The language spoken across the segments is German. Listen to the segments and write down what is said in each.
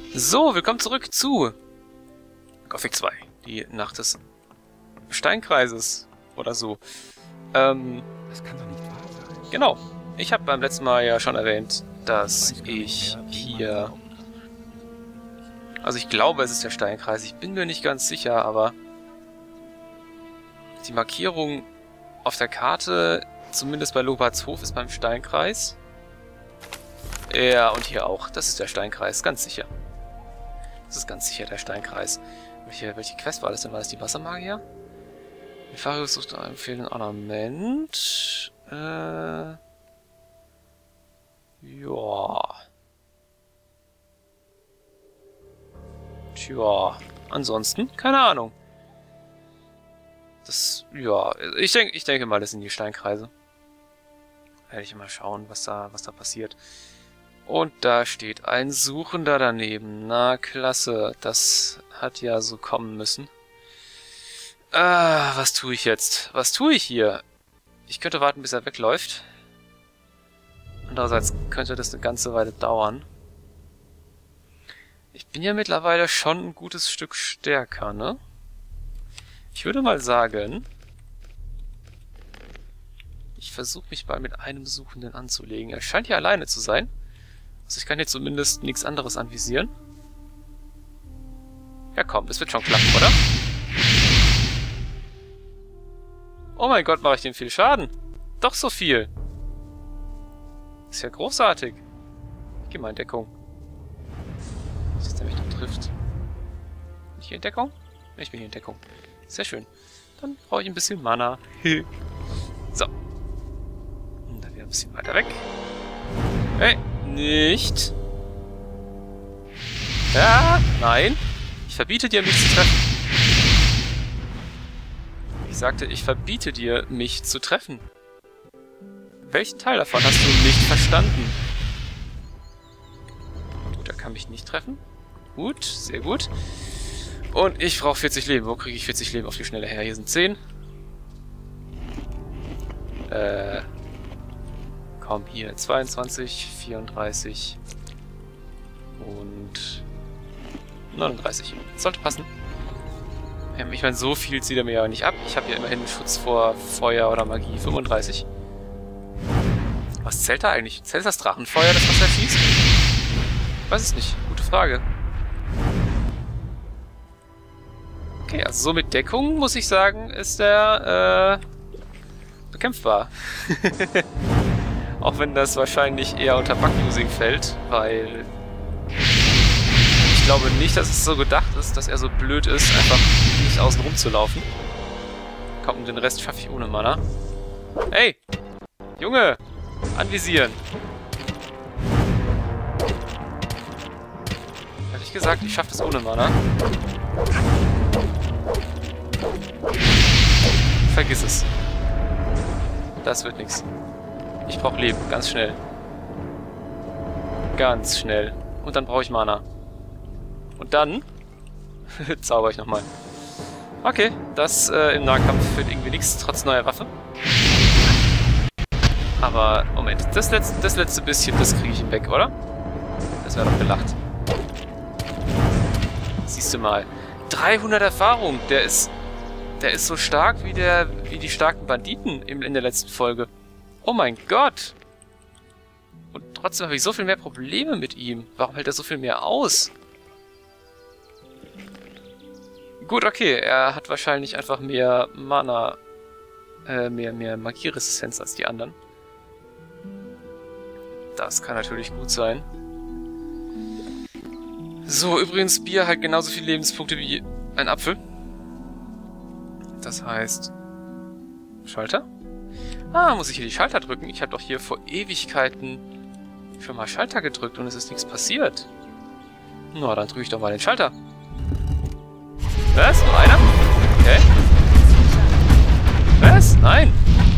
So, willkommen zurück zu Gothic 2, die Nacht des Steinkreises oder so. Das kann doch nicht wahr sein. Genau. Ich habe beim letzten Mal ja schon erwähnt, dass ich hier... Also ich glaube, es ist der Steinkreis. Ich bin mir nicht ganz sicher, aber die Markierung auf der Karte, zumindest bei Lobarts Hof, ist beim Steinkreis. Ja, und hier auch. Das ist der Steinkreis, ganz sicher. Das ist ganz sicher der Steinkreis. Welche Quest war das denn? War das die Wassermagier? Nefarius sucht einen empfehlenden Ornament. Ja. Tja. Ansonsten, keine Ahnung. Das, ja, ich denke mal, das sind die Steinkreise. Werde ich mal schauen, was da passiert. Und da steht ein Suchender daneben. Na, klasse. Das hat ja so kommen müssen. Was tue ich jetzt? Was tue ich hier? Ich könnte warten, bis er wegläuft. Andererseits könnte das eine ganze Weile dauern. Ich bin ja mittlerweile schon ein gutes Stück stärker, ne? Ich würde mal sagen, ich versuche mich mal mit einem Suchenden anzulegen. Er scheint hier alleine zu sein. Also ich kann hier zumindest nichts anderes anvisieren. Ja komm, das wird schon klappen, oder? Oh mein Gott, mache ich dem viel Schaden. Doch so viel. Ist ja großartig. Ich gehe mal in Deckung. Was ist der mich da trifft? Bin ich hier in Deckung? Ich bin hier in Deckung. Sehr schön. Dann brauche ich ein bisschen Mana. So. Und dann wieder ein bisschen weiter weg. Hey, nicht. Ja, nein. Ich verbiete dir, mich zu treffen. Ich sagte, ich verbiete dir, mich zu treffen. Welchen Teil davon hast du nicht verstanden? Gut, er kann mich nicht treffen. Gut, sehr gut. Und ich brauche 40 Leben. Wo kriege ich 40 Leben auf die Schnelle her? Hier sind 10. Komm, hier 22, 34 und 39. Das sollte passen. Ich meine, so viel zieht er mir ja nicht ab. Ich habe ja immerhin Schutz vor Feuer oder Magie. 35. Was zählt da eigentlich? Zählt das Drachenfeuer, das was er schießt? Ich weiß es nicht. Gute Frage. Okay, also so mit Deckung, muss ich sagen, ist der bekämpfbar. Auch wenn das wahrscheinlich eher unter Bug-Using fällt, weil ich glaube nicht, dass es so gedacht ist, dass er so blöd ist, einfach nicht außen rum zu laufen. Komm, den Rest schaffe ich ohne Mana. Hey! Junge! Anvisieren! Hätte ich gesagt, ich schaffe das ohne Mana. Vergiss es. Das wird nichts. Ich brauche Leben, ganz schnell. Ganz schnell. Und dann brauche ich Mana. Und dann zauber ich nochmal. Okay, das im Nahkampf wird irgendwie nichts, trotz neuer Waffe. Aber, Moment, das letzte bisschen, das kriege ich ihm weg, oder? Das wäre doch gelacht. Siehst du mal. 300 Erfahrung, der ist so stark wie die starken Banditen in der letzten Folge. Oh mein Gott! Und trotzdem habe ich so viel mehr Probleme mit ihm. Warum hält er so viel mehr aus? Gut, okay, er hat wahrscheinlich einfach mehr Mana, mehr Magieresistenz als die anderen. Das kann natürlich gut sein. So, übrigens, Bier hat genauso viele Lebenspunkte wie ein Apfel. Das heißt... Schalter? Ah, muss ich hier die Schalter drücken? Ich habe doch hier vor Ewigkeiten schon mal Schalter gedrückt und es ist nichts passiert. Na, dann drücke ich doch mal den Schalter. Was? Nur einer? Okay. Was? Nein.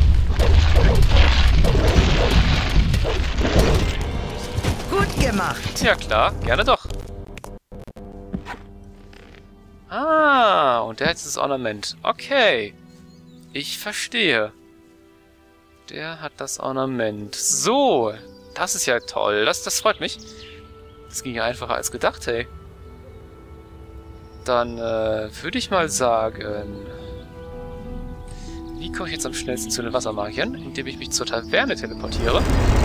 Gut gemacht. Ja klar, gerne doch. Ah, und der hat jetzt das Ornament. Okay. Ich verstehe. Der hat das Ornament. So, das ist ja toll. Das freut mich. Das ging ja einfacher als gedacht, hey. Dann würde ich mal sagen... Wie komme ich jetzt am schnellsten zu den Wassermagiern? Indem ich mich zur Taverne teleportiere.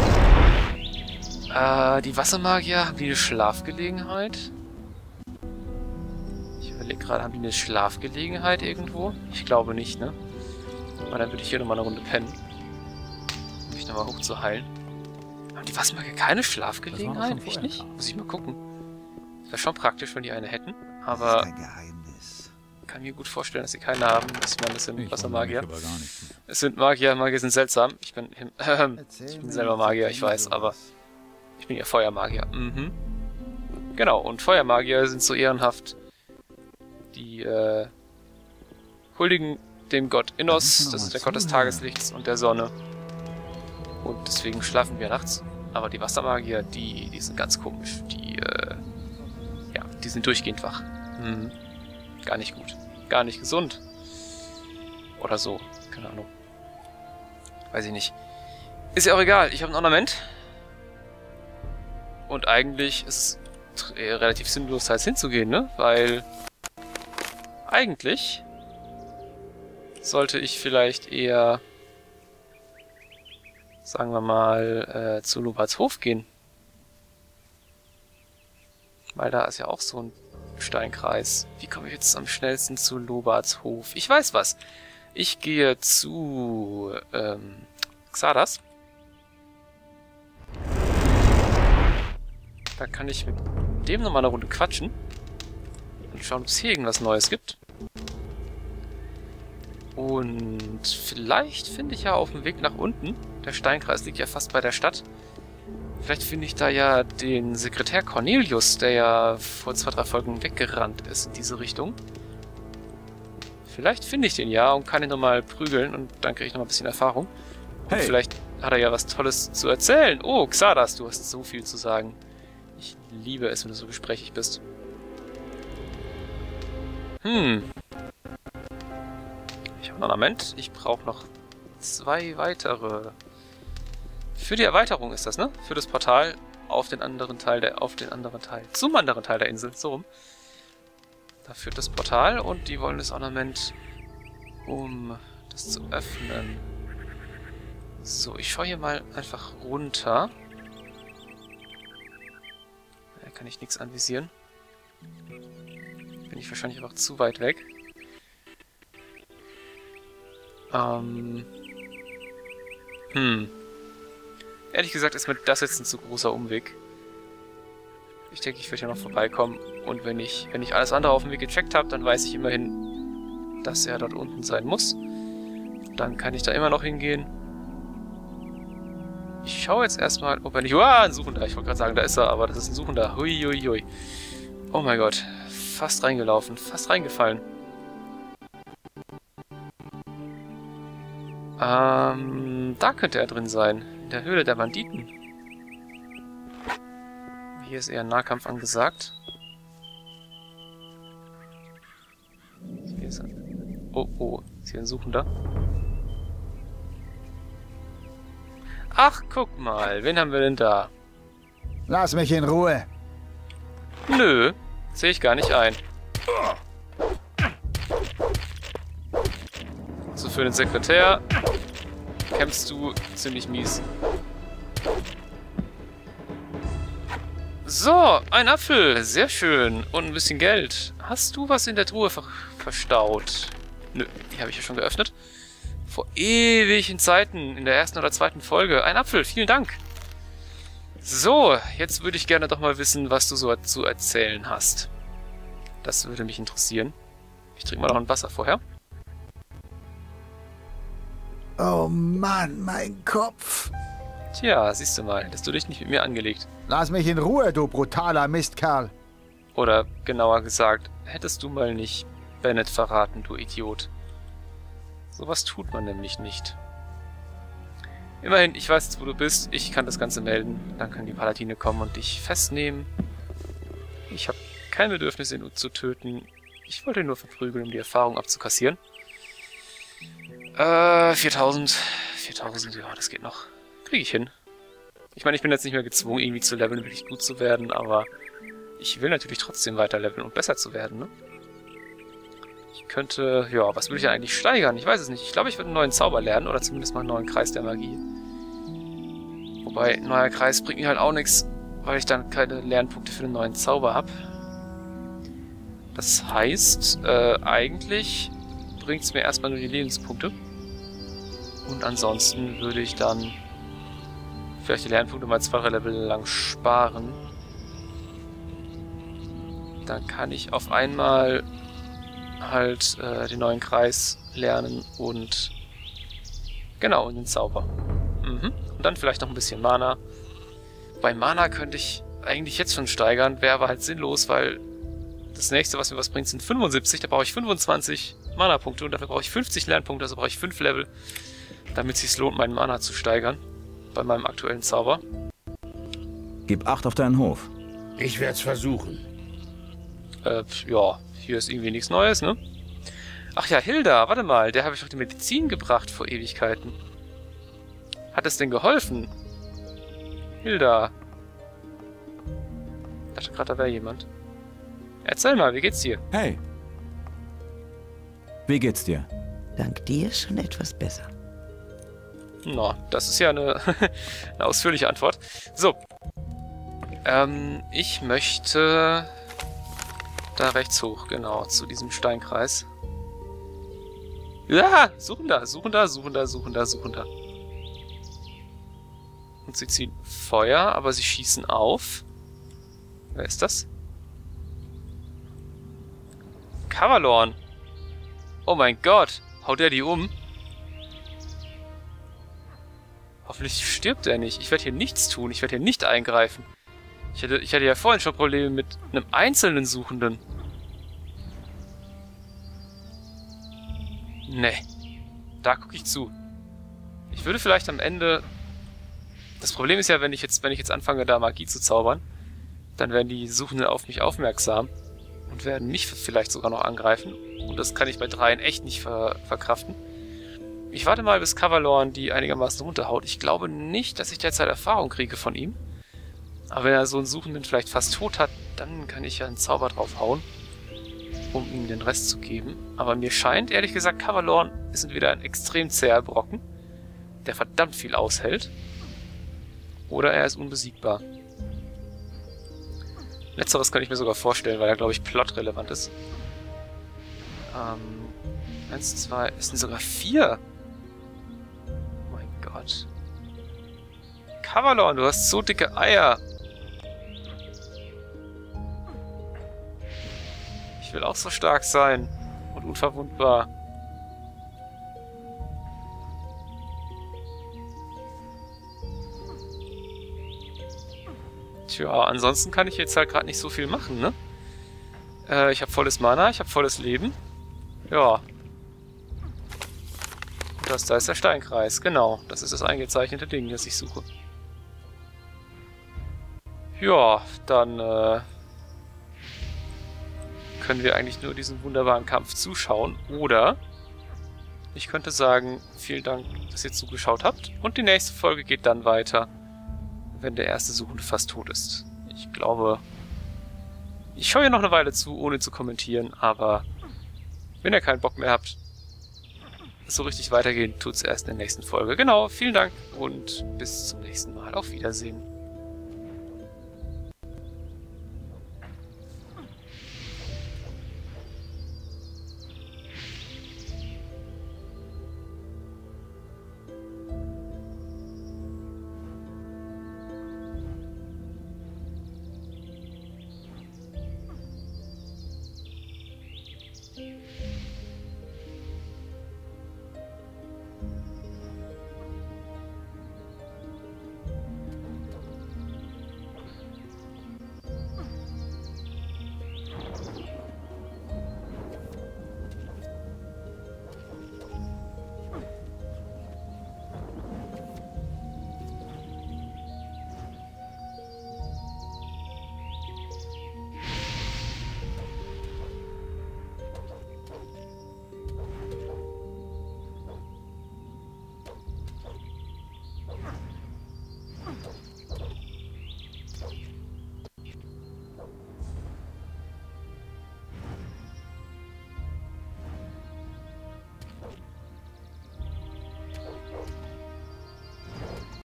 Die Wassermagier, haben die eine Schlafgelegenheit? Ich überlege gerade, haben die eine Schlafgelegenheit irgendwo? Ich glaube nicht, ne? Aber dann würde ich hier nochmal eine Runde pennen. Um mich nochmal hoch zu heilen. Haben die Wassermagier keine Schlafgelegenheit? Echt nicht? Muss ich mal gucken. Wäre schon praktisch, wenn die eine hätten. Aber ich kann mir gut vorstellen, dass sie keine haben. Ich meine, das sind Wassermagier. Es sind Magier, Magier sind seltsam. Ich bin selber Magier, ich weiß, aber ich bin ja Feuermagier. Mhm. Genau, und Feuermagier sind so ehrenhaft. Die huldigen dem Gott Innos, das ist der Gott des Tageslichts und der Sonne. Und deswegen schlafen wir nachts. Aber die Wassermagier, die sind ganz komisch. Die sind durchgehend wach. Mhm. Gar nicht gut. Gar nicht gesund. Oder so. Keine Ahnung. Weiß ich nicht. Ist ja auch egal. Ich habe ein Ornament. Und eigentlich ist es relativ sinnlos, da jetzt hinzugehen, ne? Weil eigentlich sollte ich vielleicht eher, sagen wir mal, zu Lobarts Hof gehen. Weil da ist ja auch so ein Steinkreis. Wie komme ich jetzt am schnellsten zu Lobarts Hof? Ich weiß was. Ich gehe zu Xardas. Da kann ich mit dem nochmal eine Runde quatschen. Und schauen, ob es hier irgendwas Neues gibt. Und vielleicht finde ich ja auf dem Weg nach unten, der Steinkreis liegt ja fast bei der Stadt, vielleicht finde ich da ja den Sekretär Cornelius, der ja vor 2-3 Folgen weggerannt ist in diese Richtung. Vielleicht finde ich den ja und kann ihn nochmal prügeln und dann kriege ich nochmal ein bisschen Erfahrung. Und vielleicht hat er ja was Tolles zu erzählen. Oh, Xardas, du hast so viel zu sagen. Ich liebe es, wenn du so gesprächig bist. Ich habe ein Ornament. Ich brauche noch 2 weitere. Für die Erweiterung ist das, ne? Für das Portal auf den anderen Teil zum anderen Teil der Insel, so rum. Da führt das Portal und die wollen das Ornament, um das zu öffnen. So, ich schaue hier mal einfach runter. Da kann ich nichts anvisieren. Bin ich wahrscheinlich auch zu weit weg. Ehrlich gesagt ist mir das jetzt ein zu großer Umweg. Ich denke, ich werde ja noch vorbeikommen. Und wenn ich alles andere auf dem Weg gecheckt habe, dann weiß ich immerhin, dass er dort unten sein muss. Dann kann ich da immer noch hingehen. Ich schaue jetzt erstmal, ob er nicht... ein Suchender. Ich wollte gerade sagen, da ist er, aber das ist ein Suchender. Hui, hui, hui. Oh mein Gott. Fast reingelaufen. Fast reingefallen. Da könnte er drin sein. In der Höhle der Banditen. Hier ist eher Nahkampf angesagt. Hier ist er. Oh. Ist hier ein Suchender? Ach, guck mal. Wen haben wir denn da? Lass mich in Ruhe. Nö. Sehe ich gar nicht ein. So, für den Sekretär kämpfst du ziemlich mies. So, ein Apfel. Sehr schön. Und ein bisschen Geld. Hast du was in der Truhe verstaut? Nö, die habe ich ja schon geöffnet. Vor ewigen Zeiten, in der 1. oder 2. Folge. Ein Apfel, vielen Dank. So, jetzt würde ich gerne doch mal wissen, was du so zu erzählen hast. Das würde mich interessieren. Ich trinke mal noch ein Wasser vorher. Oh Mann, mein Kopf. Tja, siehst du mal, hast du dich nicht mit mir angelegt. Lass mich in Ruhe, du brutaler Mistkerl. Oder genauer gesagt, hättest du mal nicht Bennett verraten, du Idiot. Sowas tut man nämlich nicht. Immerhin, ich weiß jetzt, wo du bist. Ich kann das Ganze melden. Dann kann die Paladine kommen und dich festnehmen. Ich habe kein Bedürfnis, ihn zu töten. Ich wollte ihn nur verprügeln, um die Erfahrung abzukassieren. 4000. 4000, ja, das geht noch. Kriege ich hin. Ich meine, ich bin jetzt nicht mehr gezwungen, irgendwie zu leveln, wirklich gut zu werden, aber ich will natürlich trotzdem weiter leveln und besser zu werden, ne? Ich könnte, ja, was will ich denn eigentlich steigern? Ich weiß es nicht. Ich glaube, ich würde einen neuen Zauber lernen oder zumindest mal einen neuen Kreis der Magie. Wobei, ein neuer Kreis bringt mir halt auch nichts, weil ich dann keine Lernpunkte für den neuen Zauber habe. Das heißt, eigentlich bringt es mir erstmal nur die Lebenspunkte. Und ansonsten würde ich dann vielleicht die Lernpunkte mal 2 Level lang sparen. Dann kann ich auf einmal halt den neuen Kreis lernen und genau, und den Zauber. Und dann vielleicht noch ein bisschen Mana. Bei Mana könnte ich eigentlich jetzt schon steigern, wäre aber halt sinnlos, weil das nächste, was mir was bringt, sind 75. Da brauche ich 25 Mana-Punkte und dafür brauche ich 50 Lernpunkte, also brauche ich 5 Level, damit es sich lohnt, meinen Mana zu steigern. Bei meinem aktuellen Zauber. Gib Acht auf deinen Hof. Ich werde es versuchen. Ja, hier ist irgendwie nichts Neues, ne? Ach ja, Hilda, warte mal, der habe ich doch die Medizin gebracht vor Ewigkeiten. Hat es denn geholfen? Hilda. Ich dachte gerade, da wäre jemand. Erzähl mal, wie geht's dir? Hey. Wie geht's dir? Dank dir schon etwas besser. Na, das ist ja eine, eine ausführliche Antwort. So. Ich möchte da rechts hoch, genau, zu diesem Steinkreis. Ja, suchen da. Und sie ziehen Feuer, aber sie schießen auf. Wer ist das? Kavalorn. Oh mein Gott, haut er die um? Hoffentlich stirbt er nicht. Ich werde hier nichts tun. Ich werde hier nicht eingreifen. Ich hatte ja vorhin schon Probleme mit einem einzelnen Suchenden. Nee. Da gucke ich zu. Ich würde vielleicht am Ende... Das Problem ist ja, wenn ich jetzt anfange, da Magie zu zaubern, dann werden die Suchenden auf mich aufmerksam und werden mich vielleicht sogar noch angreifen. Und das kann ich bei 3 echt nicht verkraften. Ich warte mal, bis Kavalorn die einigermaßen runterhaut. Ich glaube nicht, dass ich derzeit Erfahrung kriege von ihm. Aber wenn er so einen Suchenden vielleicht fast tot hat, dann kann ich ja einen Zauber drauf hauen, um ihm den Rest zu geben. Aber mir scheint, ehrlich gesagt, Kavalorn ist entweder ein extrem zäher Brocken, der verdammt viel aushält, oder er ist unbesiegbar. Letzteres kann ich mir sogar vorstellen, weil er, glaube ich, plotrelevant ist. 1, 2, es sind sogar 4. Oh mein Gott. Kavalorn, du hast so dicke Eier. Ich will auch so stark sein und unverwundbar. Tja, ansonsten kann ich jetzt halt gerade nicht so viel machen, ne? Ich habe volles Mana, ich habe volles Leben. Ja. Und da ist der Steinkreis, genau. Das ist das eingezeichnete Ding, das ich suche. Ja, dann können wir eigentlich nur diesen wunderbaren Kampf zuschauen. Oder ich könnte sagen, vielen Dank, dass ihr zugeschaut habt. Und die nächste Folge geht dann weiter, wenn der erste Suchende fast tot ist. Ich glaube, ich schaue hier noch eine Weile zu, ohne zu kommentieren, aber wenn ihr keinen Bock mehr habt, so richtig weitergehen, tut's erst in der nächsten Folge. Genau, vielen Dank und bis zum nächsten Mal. Auf Wiedersehen.